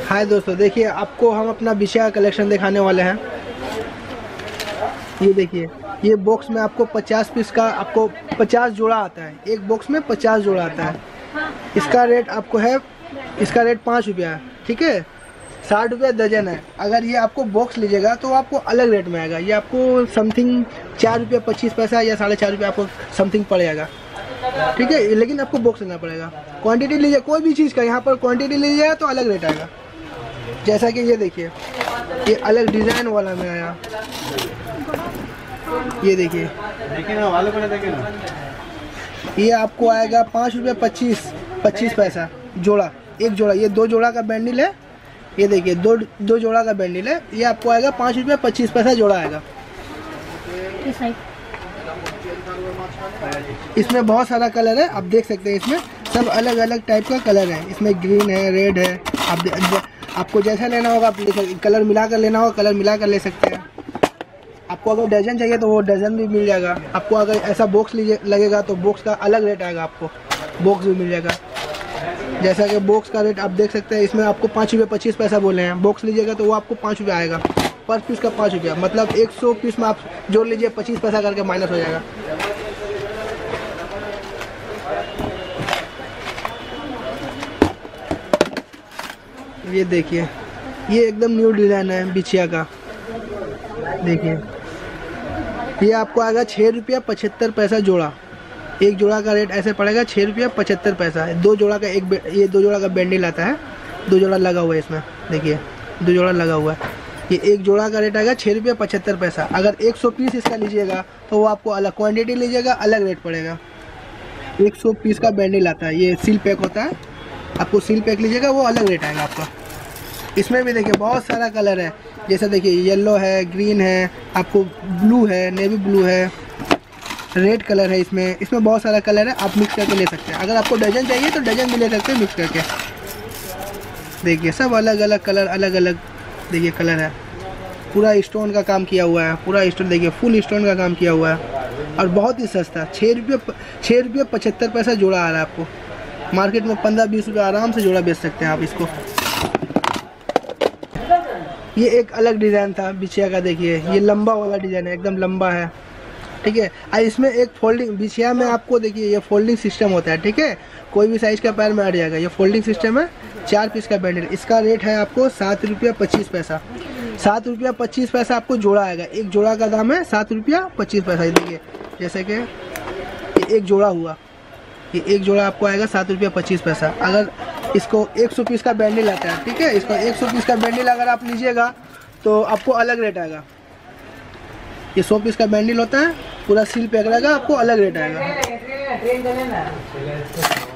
हाय दोस्तों, देखिए आपको हम अपना बिछिया कलेक्शन दिखाने वाले हैं। ये देखिए, ये बॉक्स में आपको 50 पीस का आपको 50 जोड़ा आता है। एक बॉक्स में 50 जोड़ा आता है। इसका रेट आपको है, इसका रेट 5 रुपया है, ठीक है। 60 रुपया दर्जन है। अगर ये आपको बॉक्स लीजिएगा तो आपको अलग रेट में आएगा। ये आपको समथिंग 4 रुपया 25 पैसा या 4.5 रुपया आपको समथिंग पड़ेगा, ठीक है। लेकिन आपको बॉक्स लेना पड़ेगा। क्वांटिटी लीजिए कोई भी चीज़ का, यहाँ पर क्वांटिटी लीजिएगा तो अलग रेट आएगा। जैसा कि ये देखिए, ये अलग डिज़ाइन वाला में आया। ये देखिए ना, ये आपको आएगा 5 रुपया 25 पैसा जोड़ा। एक जोड़ा, ये 2 जोड़ा का बैंडल है। ये देखिए, दो जोड़ा का बैंडल है। ये आपको आएगा 5 रुपया 25 पैसा जोड़ा आएगा। इसमें बहुत सारा कलर है, आप देख सकते हैं। इसमें सब अलग अलग टाइप का कलर है। इसमें ग्रीन है, रेड है। आपको जैसा लेना होगा आप कलर मिलाकर लेना होगा, कलर मिलाकर ले सकते हैं। आपको अगर डजन चाहिए तो वो डजन भी मिल जाएगा। आपको अगर ऐसा बॉक्स लगेगा तो बॉक्स का अलग रेट आएगा, आपको बॉक्स भी मिल जाएगा। जैसा कि बॉक्स का रेट आप देख सकते हैं। इसमें आपको 5 रुपया 25 पैसा बोले हैं। बॉक्स लीजिएगा तो वो आपको 5 रुपया आएगा। पर पीस का 5 रुपया, मतलब 100 पीस में आप जोड़ लीजिए, 25 पैसा करके माइनस हो जाएगा। ये देखिए, ये एकदम न्यू डिज़ाइन है बिछिया का। देखिए, ये आपको आएगा 6 रुपया 75 पैसा जोड़ा। एक जोड़ा का रेट ऐसे पड़ेगा 6 रुपया 75 पैसा। 2 जोड़ा का ये 2 जोड़ा का बैंडल आता है। 2 जोड़ा लगा हुआ है इसमें। देखिए, 2 जोड़ा लगा हुआ है। ये एक जोड़ा का रेट आएगा 6 रुपया 75 पैसा। अगर 100 पीस इसका लीजिएगा तो वो आपको अलग क्वांटिटी लीजिएगा, अलग रेट पड़ेगा। 100 पीस का बैंडल आता है। ये सील पैक होता है। आपको सील पैक लीजिएगा वो अलग रेट आएगा आपका। इसमें भी देखिए बहुत सारा कलर है। जैसा देखिए, येलो है, ग्रीन है, आपको ब्लू है, नेवी ब्लू है, रेड कलर है। इसमें बहुत सारा कलर है। आप मिक्स करके ले सकते हैं। अगर आपको डजन चाहिए तो डजन भी ले सकते हैं मिक्स करके। देखिए, सब अलग अलग कलर, अलग अलग देखिए कलर है। पूरा स्टोन का काम किया हुआ है। पूरा स्टोन देखिए, फुल स्टोन का काम किया हुआ है। और बहुत ही सस्ता, 6 रुपया 75 पैसा जोड़ा आ रहा है आपको। मार्केट में 15-20 रुपये आराम से जोड़ा बेच सकते हैं आप इसको। ये एक अलग डिज़ाइन था बिछिया का। देखिए, ये लंबा वाला डिज़ाइन है, एकदम लंबा है, ठीक है। और इसमें एक फोल्डिंग, बिछिया में आपको देखिए ये फोल्डिंग सिस्टम होता है, ठीक है। कोई भी साइज़ का पैर में आ जाएगा। ये फोल्डिंग सिस्टम है। 4 पीस का बैंडल। इसका रेट है आपको 7 रुपया 25 पैसा। 7 रुपया 25 पैसा आपको जोड़ा आएगा। एक जोड़ा का दाम है 7 रुपया 25 पैसा। देखिए, जैसे कि ये एक जोड़ा हुआ, ये एक जोड़ा आपको आएगा 7 रुपया 25 पैसा। अगर इसको 100 पीस का बैंडल आता है, ठीक है। इसको 100 पीस का बैंडल अगर आप लीजिएगा तो आपको अलग रेट आएगा। ये 100 पीस का बैंडल होता है, पूरा सील पैक रहेगा, आपको अलग रेट आएगा।